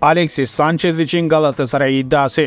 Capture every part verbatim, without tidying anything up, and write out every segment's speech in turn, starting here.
Alexis Sanchez için Galatasaray iddiası.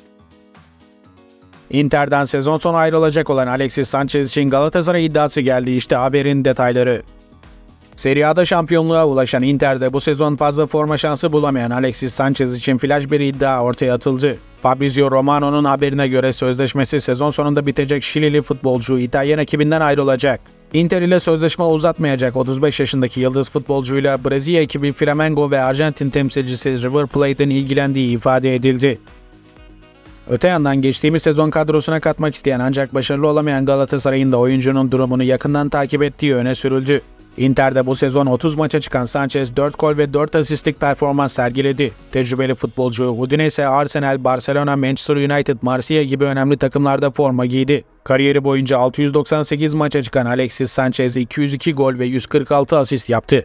Inter'den sezon sonu ayrılacak olan Alexis Sanchez için Galatasaray iddiası geldi. İşte haberin detayları. Serie A'da şampiyonluğa ulaşan Inter'de bu sezon fazla forma şansı bulamayan Alexis Sanchez için flash bir iddia ortaya atıldı. Fabrizio Romano'nun haberine göre sözleşmesi sezon sonunda bitecek Şilili futbolcu İtalyan ekibinden ayrılacak. Inter ile sözleşme uzatmayacak otuz beş yaşındaki yıldız futbolcuyla Brezilya ekibi Flamengo ve Arjantin temsilcisi River Plate'in ilgilendiği ifade edildi. Öte yandan geçtiğimiz sezon kadrosuna katmak isteyen ancak başarılı olamayan Galatasaray'ın da oyuncunun durumunu yakından takip ettiği öne sürüldü. Inter'de bu sezon otuz maça çıkan Sanchez dört gol ve dört asistlik performans sergiledi. Tecrübeli futbolcu Udinese, Arsenal, Barcelona, Manchester United, Marsilya gibi önemli takımlarda forma giydi. Kariyeri boyunca altı yüz doksan sekiz maça çıkan Alexis Sanchez iki yüz iki gol ve yüz kırk altı asist yaptı.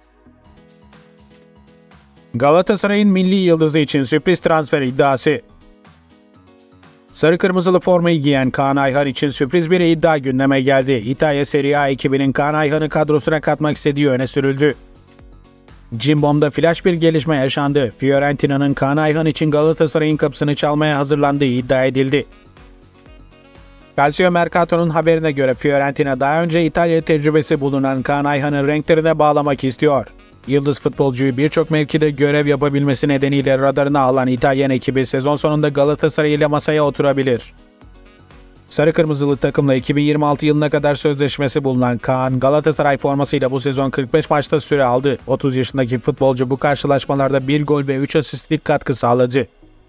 Galatasaray'ın milli yıldızı için sürpriz transfer iddiası. Sarı kırmızılı formayı giyen Kaan Ayhan için sürpriz bir iddia gündeme geldi. İtalya Serie A ekibinin Kaan Ayhan'ı kadrosuna katmak istediği öne sürüldü. Cimbom'da flash bir gelişme yaşandı. Fiorentina'nın Kaan Ayhan için Galatasaray'ın kapısını çalmaya hazırlandığı iddia edildi. Calcio Mercato'nun haberine göre Fiorentina daha önce İtalya tecrübesi bulunan Kaan Ayhan'ı renklerine bağlamak istiyor. Yıldız futbolcuyu birçok mevkide görev yapabilmesi nedeniyle radarına alan İtalyan ekibi sezon sonunda Galatasaray ile masaya oturabilir. Sarı kırmızılı takımla iki bin yirmi altı yılına kadar sözleşmesi bulunan Kaan, Galatasaray formasıyla bu sezon kırk beş maçta süre aldı. otuz yaşındaki futbolcu bu karşılaşmalarda bir gol ve üç asistlik katkı sağladı.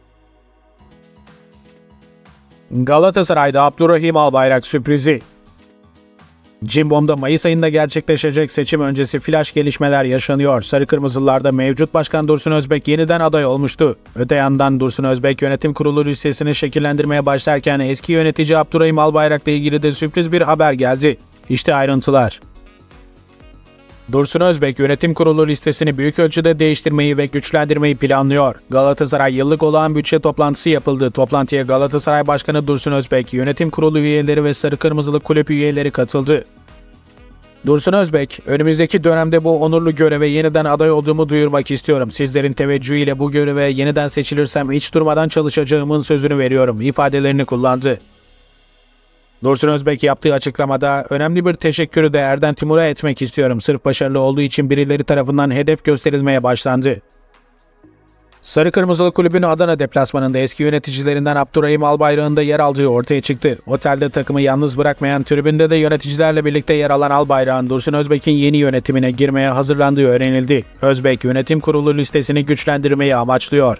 Galatasaray'da Abdurrahim Albayrak sürprizi. Cimbom'da Mayıs ayında gerçekleşecek seçim öncesi flash gelişmeler yaşanıyor. Sarı Kırmızılılarda mevcut başkan Dursun Özbek yeniden aday olmuştu. Öte yandan Dursun Özbek yönetim kurulu listesini şekillendirmeye başlarken eski yönetici Abdurrahim Albayrak'la ilgili de sürpriz bir haber geldi. İşte ayrıntılar. Dursun Özbek yönetim kurulu listesini büyük ölçüde değiştirmeyi ve güçlendirmeyi planlıyor. Galatasaray yıllık olağan bütçe toplantısı yapıldı. Toplantıya Galatasaray Başkanı Dursun Özbek, yönetim kurulu üyeleri ve Sarı Kırmızılı kulüp üyeleri katıldı. Dursun Özbek, önümüzdeki dönemde bu onurlu göreve yeniden aday olduğumu duyurmak istiyorum. Sizlerin teveccühüyle bu göreve yeniden seçilirsem hiç durmadan çalışacağımın sözünü veriyorum ifadelerini kullandı. Dursun Özbek yaptığı açıklamada önemli bir teşekkürü de Erden Timur'a etmek istiyorum. Sırf başarılı olduğu için birileri tarafından hedef gösterilmeye başlandı. Sarı Kırmızılı Kulübün Adana deplasmanında eski yöneticilerinden Abdurrahim Albayrak'ın da yer aldığı ortaya çıktı. Otelde takımı yalnız bırakmayan tribünde de yöneticilerle birlikte yer alan Albayrak'ın Dursun Özbek'in yeni yönetimine girmeye hazırlandığı öğrenildi. Özbek yönetim kurulu listesini güçlendirmeyi amaçlıyor.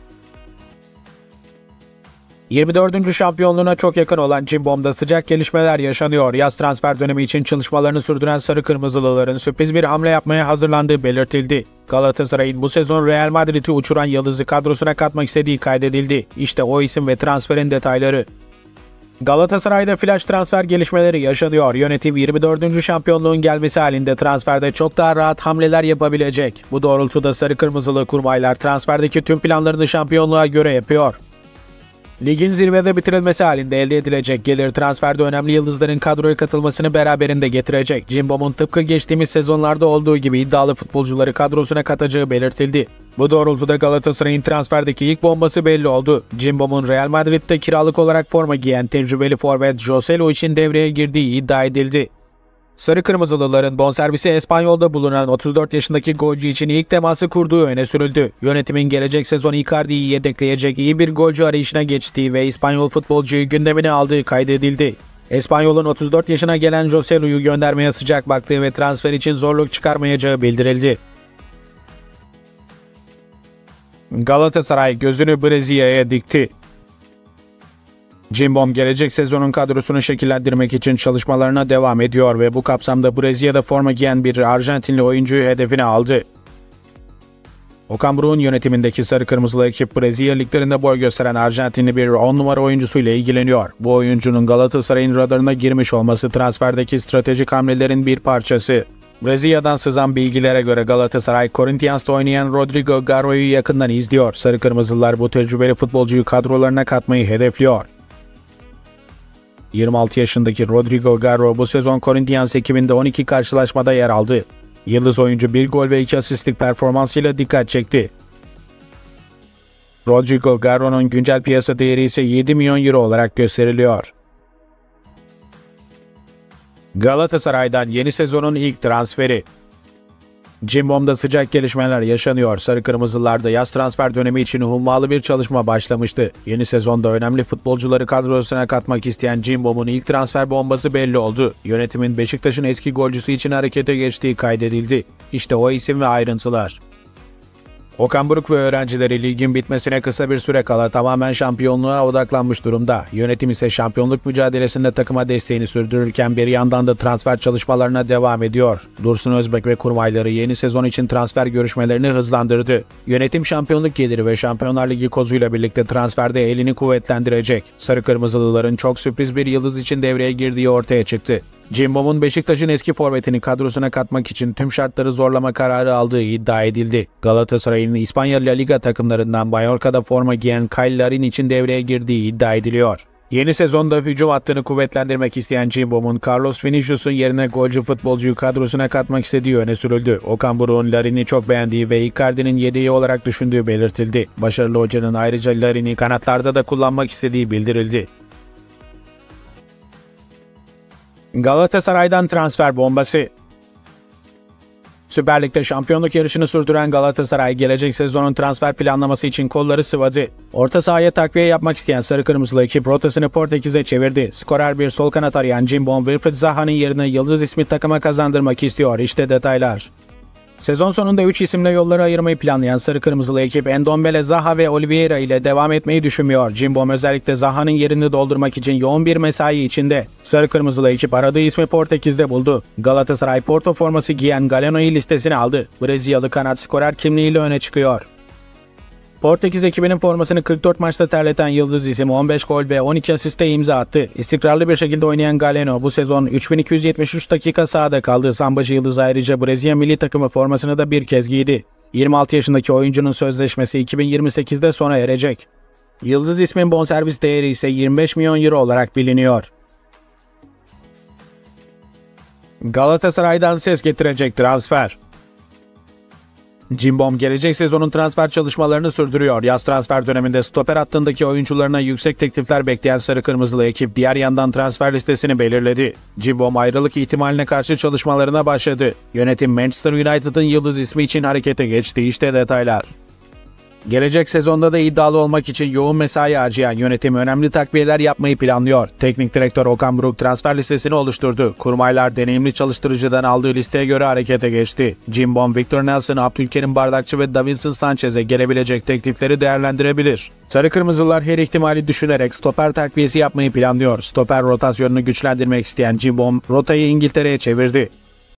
yirmi dördüncü şampiyonluğuna çok yakın olan Cimbom'da sıcak gelişmeler yaşanıyor. Yaz transfer dönemi için çalışmalarını sürdüren Sarı Kırmızılıların sürpriz bir hamle yapmaya hazırlandığı belirtildi. Galatasaray'ın bu sezon Real Madrid'i uçuran yıldızı kadrosuna katmak istediği kaydedildi. İşte o isim ve transferin detayları. Galatasaray'da flash transfer gelişmeleri yaşanıyor. Yönetim yirmi dördüncü şampiyonluğun gelmesi halinde transferde çok daha rahat hamleler yapabilecek. Bu doğrultuda Sarı Kırmızılı kurmaylar transferdeki tüm planlarını şampiyonluğa göre yapıyor. Ligin zirvede bitirilmesi halinde elde edilecek gelir transferde önemli yıldızların kadroya katılmasını beraberinde getirecek. Cimbom'un tıpkı geçtiğimiz sezonlarda olduğu gibi iddialı futbolcuları kadrosuna katacağı belirtildi. Bu doğrultuda Galatasaray'ın transferdeki ilk bombası belli oldu. Cimbom'un Real Madrid'de kiralık olarak forma giyen tecrübeli forvet Joselu için devreye girdiği iddia edildi. Sarı Kırmızılıların bonservisi Espanyol'da bulunan otuz dört yaşındaki golcü için ilk teması kurduğu öne sürüldü. Yönetimin gelecek sezon Icardi'yi yedekleyecek iyi bir golcü arayışına geçtiği ve İspanyol futbolcuyu gündemine aldığı kaydedildi. Espanyol'un otuz dört yaşına gelen Joselu'yu göndermeye sıcak baktığı ve transfer için zorluk çıkarmayacağı bildirildi. Galatasaray gözünü Brezilya'ya dikti. Cimbom gelecek sezonun kadrosunu şekillendirmek için çalışmalarına devam ediyor ve bu kapsamda Brezilya'da forma giyen bir Arjantinli oyuncuyu hedefine aldı. Okan Buruk'un yönetimindeki Sarı Kırmızılı ekip Brezilya liglerinde boy gösteren Arjantinli bir on numara oyuncusuyla ilgileniyor. Bu oyuncunun Galatasaray'ın radarına girmiş olması transferdeki stratejik hamlelerin bir parçası. Brezilya'dan sızan bilgilere göre Galatasaray, Corinthians'ta oynayan Rodrigo Garro'yu yakından izliyor. Sarı Kırmızılılar bu tecrübeli futbolcuyu kadrolarına katmayı hedefliyor. yirmi altı yaşındaki Rodrigo Garro bu sezon Corinthians ekibinde on iki karşılaşmada yer aldı. Yıldız oyuncu bir gol ve iki asistlik performansıyla dikkat çekti. Rodrigo Garro'nun güncel piyasa değeri ise yedi milyon euro olarak gösteriliyor. Galatasaray'dan yeni sezonun ilk transferi. Cimbom'da sıcak gelişmeler yaşanıyor. Sarı Kırmızılar'da yaz transfer dönemi için hummalı bir çalışma başlamıştı. Yeni sezonda önemli futbolcuları kadrosuna katmak isteyen Cimbom'un ilk transfer bombası belli oldu. Yönetimin Beşiktaş'ın eski golcüsü için harekete geçtiği kaydedildi. İşte o isim ve ayrıntılar. Okan Buruk ve öğrencileri ligin bitmesine kısa bir süre kala tamamen şampiyonluğa odaklanmış durumda. Yönetim ise şampiyonluk mücadelesinde takıma desteğini sürdürürken bir yandan da transfer çalışmalarına devam ediyor. Dursun Özbek ve kurmayları yeni sezon için transfer görüşmelerini hızlandırdı. Yönetim şampiyonluk geliri ve Şampiyonlar Ligi kozuyla birlikte transferde elini kuvvetlendirecek. Sarı Kırmızılıların çok sürpriz bir yıldız için devreye girdiği ortaya çıktı. Cimbom'un Beşiktaş'ın eski forvetini kadrosuna katmak için tüm şartları zorlama kararı aldığı iddia edildi. Galatasaray'ın İspanya La Liga takımlarından Mallorca'da forma giyen Kyle Larin için devreye girdiği iddia ediliyor. Yeni sezonda hücum hattını kuvvetlendirmek isteyen Cimbom'un Carlos Vinicius'un yerine golcü futbolcuyu kadrosuna katmak istediği öne sürüldü. Okan Buruk'un Larin'i çok beğendiği ve Icardi'nin yedeği olarak düşündüğü belirtildi. Başarılı hocanın ayrıca Larin'i kanatlarda da kullanmak istediği bildirildi. Galatasaray'dan transfer bombası. Süper Lig'de şampiyonluk yarışını sürdüren Galatasaray gelecek sezonun transfer planlaması için kolları sıvadı. Orta sahaya takviye yapmak isteyen Sarı Kırmızılı ekip rotasını Portekiz'e çevirdi. Skorer bir sol kanat arayan Cimbom, Wilfried Zaha'nın yerine yıldız ismi takıma kazandırmak istiyor. İşte detaylar. Sezon sonunda üç isimle yolları ayırmayı planlayan Sarı Kırmızılı ekip Ndombele, Zaha ve Oliveira ile devam etmeyi düşünmüyor. Cimbom özellikle Zaha'nın yerini doldurmak için yoğun bir mesai içinde. Sarı Kırmızılı ekip aradığı ismi Portekiz'de buldu. Galatasaray Porto forması giyen Galeno'yu listesine aldı. Brezilyalı kanat skorer kimliğiyle öne çıkıyor. Portekiz ekibinin formasını kırk dört maçta terleten yıldız isim on beş gol ve on iki asiste imza attı. İstikrarlı bir şekilde oynayan Galeno bu sezon üç bin iki yüz yetmiş üç dakika sahada kaldı. Sambacı yıldız ayrıca Brezilya milli takımı formasını da bir kez giydi. yirmi altı yaşındaki oyuncunun sözleşmesi iki bin yirmi sekizde sona erecek. Yıldız ismin bonservis değeri ise yirmi beş milyon euro olarak biliniyor. Galatasaray'dan ses getirecek transfer. Cimbom gelecek sezonun transfer çalışmalarını sürdürüyor. Yaz transfer döneminde stoper hattındaki oyuncularına yüksek teklifler bekleyen Sarı Kırmızılı ekip diğer yandan transfer listesini belirledi. Cimbom ayrılık ihtimaline karşı çalışmalarına başladı. Yönetim Manchester United'ın yıldız ismi için harekete geçti. İşte detaylar. Gelecek sezonda da iddialı olmak için yoğun mesai harcayan yönetim önemli takviyeler yapmayı planlıyor. Teknik direktör Okan Buruk transfer listesini oluşturdu. Kurmaylar deneyimli çalıştırıcıdan aldığı listeye göre harekete geçti. Cimbom, Victor Nelson, Abdülkerim Bardakçı ve Davinson Sanchez'e gelebilecek teklifleri değerlendirebilir. Sarı Kırmızılar her ihtimali düşünerek stoper takviyesi yapmayı planlıyor. Stoper rotasyonunu güçlendirmek isteyen Cimbom, rotayı İngiltere'ye çevirdi.